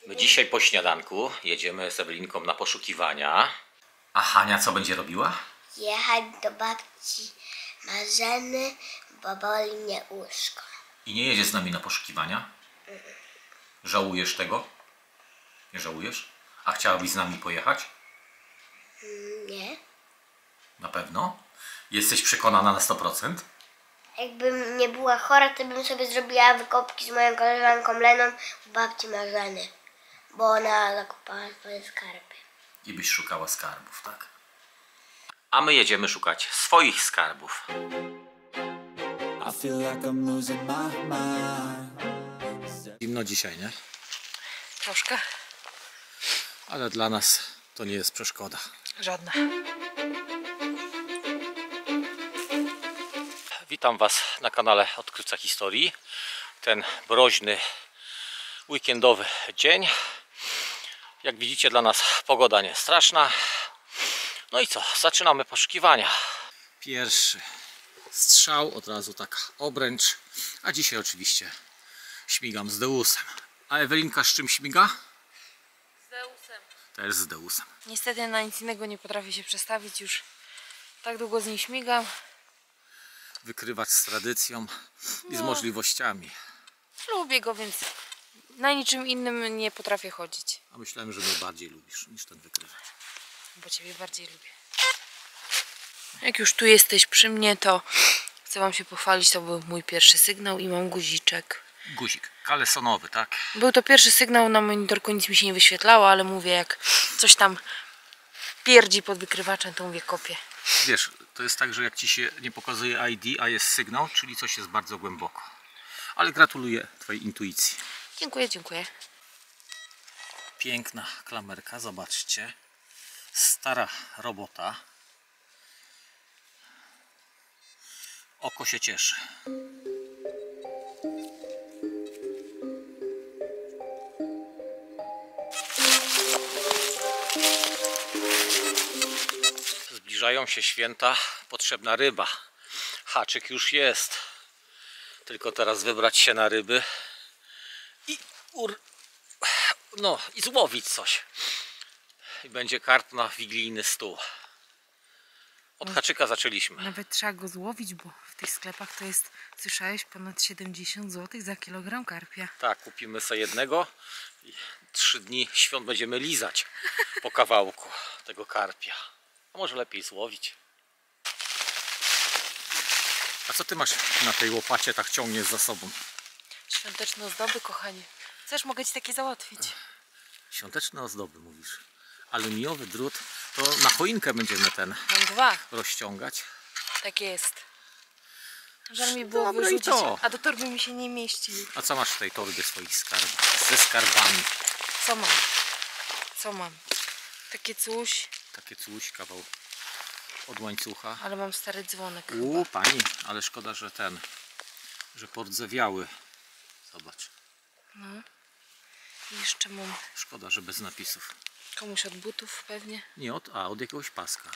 My dzisiaj po śniadanku jedziemy z Ewelinką na poszukiwania. A Hania co będzie robiła? Jechać do babci Marzeny, bo boli mnie łóżko. I nie jedzie z nami na poszukiwania? Żałujesz tego? Nie żałujesz? A chciałabyś z nami pojechać? Nie. Na pewno? Jesteś przekonana na 100%? Jakbym nie była chora, to bym sobie zrobiła wykopki z moją koleżanką Leną u babci Marzeny, bo ona zakopała swoje skarby. I byś szukała skarbów, tak? A my jedziemy szukać swoich skarbów. I feel like I'm losing my mind. Zimno dzisiaj, nie? Troszkę. Ale dla nas to nie jest przeszkoda. Żadna. Witam Was na kanale Odkrywca Historii. Ten mroźny, weekendowy dzień. Jak widzicie, dla nas pogoda nie straszna. No i co? Zaczynamy poszukiwania. Pierwszy strzał, od razu taka obręcz. A dzisiaj oczywiście śmigam z Deusem. A Ewelinka z czym śmiga? Z Deusem. Też z Deusem. Niestety na nic innego nie potrafię się przestawić. Już tak długo z nim śmigam. Wykrywać z tradycją i z możliwościami. Lubię go, więc na niczym innym nie potrafię chodzić. A myślałem, że mnie bardziej lubisz niż ten wykrywacz. Bo Ciebie bardziej lubię. Jak już tu jesteś przy mnie, to chcę Wam się pochwalić. To był mój pierwszy sygnał i mam guziczek. Guzik kalesonowy, tak? Był to pierwszy sygnał, na monitorku nic mi się nie wyświetlało, ale mówię, jak coś tam pierdzi pod wykrywaczem, to mówię, kopię. Wiesz, to jest tak, że jak Ci się nie pokazuje ID, a jest sygnał, czyli coś jest bardzo głęboko. Ale gratuluję Twojej intuicji. Dziękuję, dziękuję. Piękna klamerka, zobaczcie. Stara robota. Oko się cieszy. Zbliżają się święta, potrzebna ryba. Haczyk już jest. Tylko teraz wybrać się na ryby i i złowić coś. I będzie karp na wigilijny stół. Od haczyka zaczęliśmy. Nawet trzeba go złowić, bo w tych sklepach to jest, słyszałeś, ponad 70 zł za kilogram karpia. Tak, kupimy sobie jednego i 3 dni świąt będziemy lizać po kawałku tego karpia. A może lepiej złowić. A co ty masz na tej łopacie, tak ciągniesz za sobą? Świąteczne ozdoby, kochanie. Chcesz, mogę Ci takie załatwić. Świąteczne ozdoby mówisz. Aluminiowy drut, to na choinkę będziemy ten Mam 2. rozciągać. Tak jest. Żal mi było Dobre i wyrzucić, to. a do torby mi się nie mieści. A co masz w tej torbie swoich skarbów? Ze skarbami. Co mam? Co mam? Takie coś, Takie coś, kawał od łańcucha. ale mam stary dzwonek. Pani, ale szkoda, że że pordzewiały. Zobacz. No. I jeszcze mam Szkoda, że bez napisów. komuś od butów pewnie. Nie od jakiegoś paska.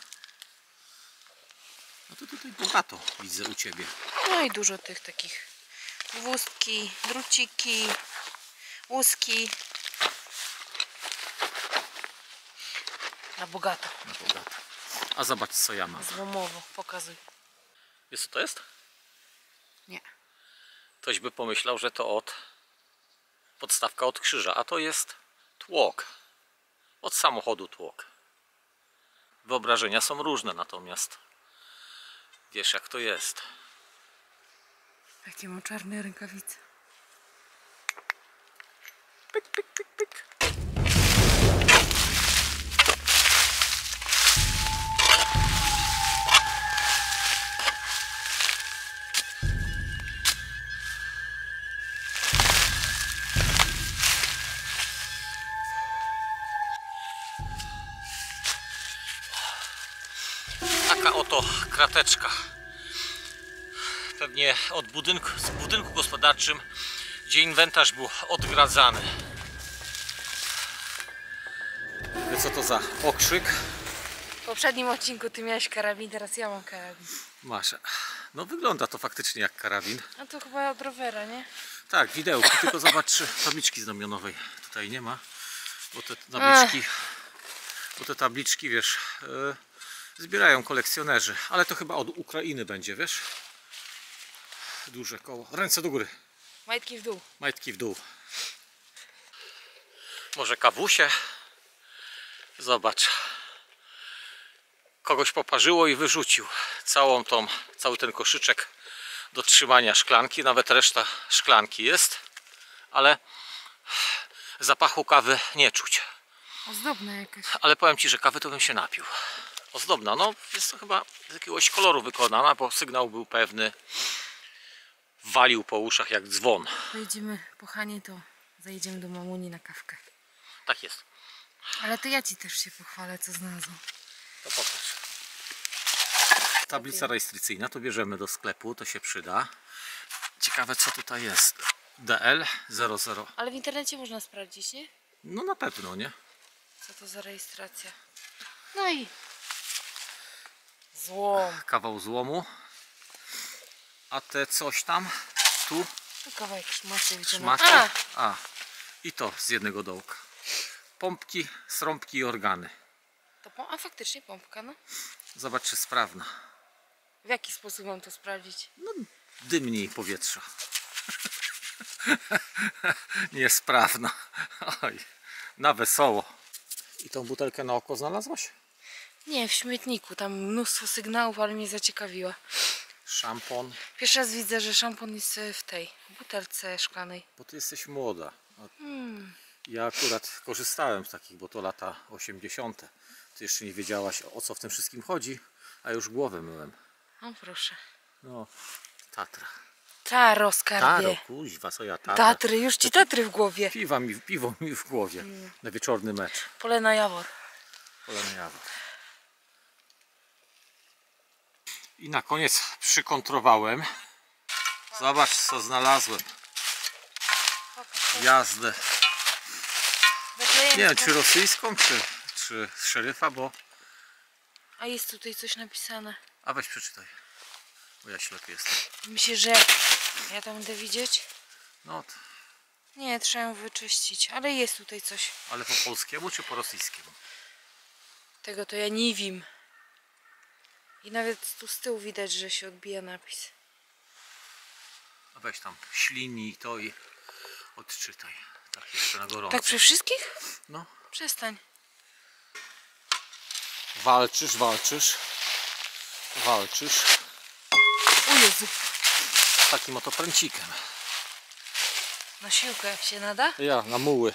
No to tutaj bogato widzę u Ciebie. No i dużo tych takich wózki, druciki, łuski. Na bogato. Na bogato. A zobacz, co ja mam. Złomowo. Pokazuj. Wiesz, co to jest? Nie. Ktoś by pomyślał, że to podstawka od krzyża, a to jest tłok. Od samochodu tłok. Wyobrażenia są różne, natomiast wiesz, jak to jest. Jakie mam czarne rękawice. Pyk, pyk, pyk, pyk. Taka oto krateczka. Pewnie z budynku gospodarczym, gdzie inwentarz był odgradzany. Co to za okrzyk? W poprzednim odcinku Ty miałeś karabin, teraz ja mam karabin. Masz. No wygląda to faktycznie jak karabin. A to chyba od rowera, nie? Tak, widełki, tylko zobacz, tabliczki znamionowej tutaj nie ma. bo te tabliczki, wiesz, zbierają kolekcjonerzy, ale to chyba od Ukrainy będzie, wiesz? Duże koło. Ręce do góry. Majtki w dół. Majtki w dół. Może kawusie? Zobacz. Kogoś poparzyło i wyrzucił cały ten koszyczek do trzymania szklanki. Nawet reszta szklanki jest, ale zapachu kawy nie czuć. Ozdobna jakaś. Ale powiem Ci, że kawy to bym się napił. Ozdobna, no jest to chyba z jakiegoś koloru wykonana, bo sygnał był pewny. Walił po uszach jak dzwon. Pojedziemy po Hanie, to zajedziemy do mamuni na kawkę. Tak jest. Ale to ja Ci też się pochwalę, co znalazłam. To popatrz. Tablica rejestracyjna, to bierzemy do sklepu, to się przyda. Ciekawe co tutaj jest. DL00. Ale w internecie można sprawdzić, nie? No na pewno, nie? Co to za rejestracja? No i złom. Kawał złomu. A te coś tam, tu, To kawałek szmaty szmaty. wyciągnąłem. A, i to z jednego dołka. Pompki, srąbki i organy. A faktycznie pompka, no. Zobacz czy sprawna. W jaki sposób mam to sprawdzić? Dymniej powietrza. Niesprawna. Oj, na wesoło. I tą butelkę na oko znalazłaś? Nie, w śmietniku. Tam mnóstwo sygnałów, ale mnie zaciekawiła. Szampon. Pierwszy raz widzę, że szampon jest w tej butelce szklanej. Bo ty jesteś młoda. Ja akurat korzystałem z takich, bo to lata 80. Ty jeszcze nie wiedziałaś o co w tym wszystkim chodzi, a już głowę myłem. O proszę. No, Tatra. Taro, skarbie. Taro, kuźwa, co ja Tatra. Tatry, już Ci Tatry w głowie. Piwo mi w głowie na wieczorny mecz. Polena Jawor. Polany Jawor. I na koniec przykontrowałem. Zobacz co znalazłem. Jazdę. Nie wiem czy rosyjską, czy szeryfa, bo... A jest tutaj coś napisane. A weź przeczytaj. Bo ja ślepy jestem. Myślę, że ja tam będę widzieć. No, Nie, trzeba ją wyczyścić. Ale jest tutaj coś. ale po polskiemu czy po rosyjskiemu? Tego to ja nie wiem. I nawet tu z tyłu widać, że się odbija napis. A weź tam ślini to i odczytaj. Tak jeszcze na gorąco. Tak przy wszystkich? No. Przestań. Walczysz, walczysz. Walczysz. O Jezu. Z takim oto pręcikiem. Na siłkę jak się nada? Ja, na muły.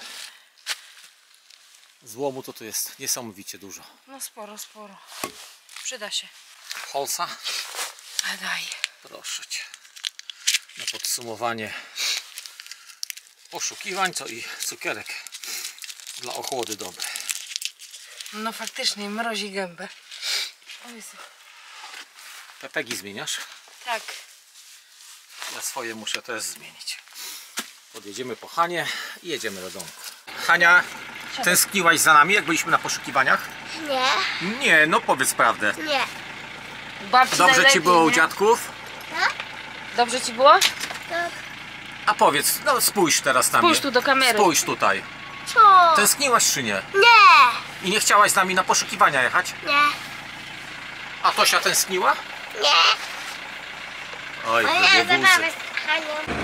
Złomu to tu jest niesamowicie dużo. No sporo, sporo. Przyda się. Holsa? A daj. Proszę Cię. Na podsumowanie poszukiwań to i cukierek dla ochłody dobry. No faktycznie, mrozi gębę. O Jezu. Pepegi zmieniasz? Tak. Ja swoje muszę też zmienić. Podjedziemy po Hanie i jedziemy do domku. Hania, tęskniłaś za nami jak byliśmy na poszukiwaniach? Nie, Nie, no powiedz prawdę. nie. Babci Dobrze Ci najlepiej, było u nie? dziadków? Dobrze Ci było? A powiedz, no spójrz teraz na mnie. Spójrz tu do kamery. Spójrz tutaj. Co? Tęskniłaś czy nie? Nie, I nie chciałaś z nami na poszukiwania jechać? nie, A Tosia tęskniła? nie. Oj, O nie, zabawę z Hanią.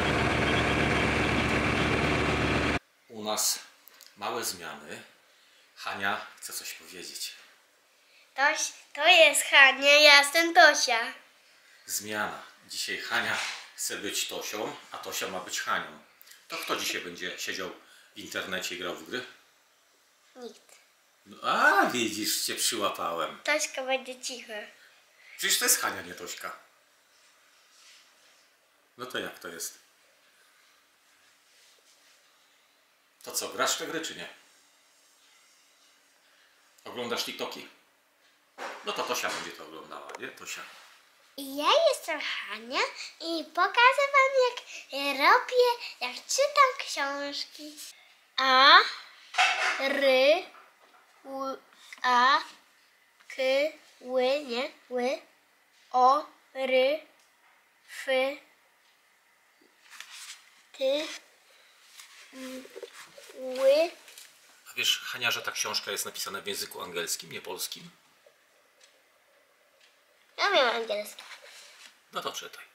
U nas małe zmiany. Hania chce coś powiedzieć. To jest Hania, ja jestem Tosia. Zmiana. Dzisiaj Hania chce być Tosią, a Tosia ma być Hanią. To kto dzisiaj będzie siedział w internecie i grał w gry? Nikt. No, a, widzisz, Cię przyłapałem. Tośka będzie cicha. Przecież to jest Hania, nie Tośka. No to jak to jest? To co, grasz w te gry czy nie? Oglądasz TikToki? No to Tosia będzie to oglądała, nie? Tosia. I ja jestem Hania i pokażę wam jak robię, jak czytam książki. A, ry, a, k, ły, nie, ły, o, ry, fy, ty, ły, Wiesz, Hania, że ta książka jest napisana w języku angielskim, nie polskim? Ja wiem angielski. No to czytaj.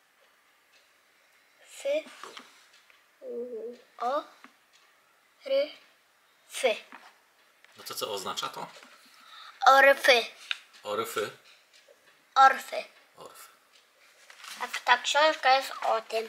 O, ry, fy. No to co oznacza to? Orfy. Orfy. Orfy. Orfy. Ta książka jest o tym.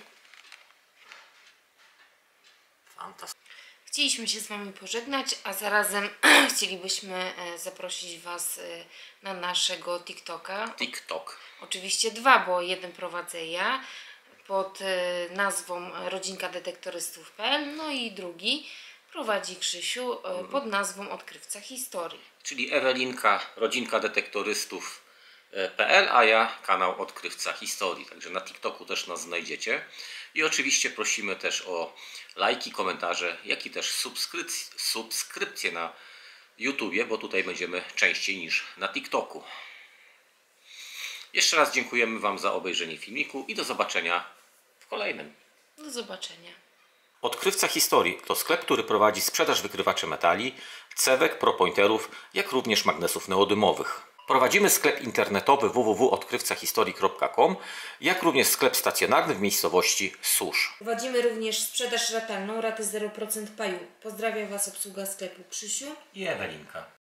Fantastycznie. Chcieliśmy się z Wami pożegnać, a zarazem chcielibyśmy zaprosić Was na naszego TikToka. TikTok. Oczywiście 2, bo jeden prowadzę ja pod nazwą rodzinkadetektorystów.pl, no i drugi prowadzi Krzysiu pod nazwą Odkrywca Historii. Czyli Ewelinka, rodzinka detektorystów.pl, a ja kanał Odkrywca Historii. Także na TikToku też nas znajdziecie. I oczywiście prosimy też o lajki, komentarze, jak i też subskrypcje na YouTubie, bo tutaj będziemy częściej niż na TikToku. Jeszcze raz dziękujemy Wam za obejrzenie filmiku i do zobaczenia w kolejnym. Do zobaczenia. Odkrywca Historii to sklep, który prowadzi sprzedaż wykrywaczy metali, cewek, propointerów, jak również magnesów neodymowych. Prowadzimy sklep internetowy www.odkrywcahistorii.com, jak również sklep stacjonarny w miejscowości Susz. Prowadzimy również sprzedaż ratalną, raty 0% paju. Pozdrawiam Was obsługa sklepu Krzysiu I Ewelinka.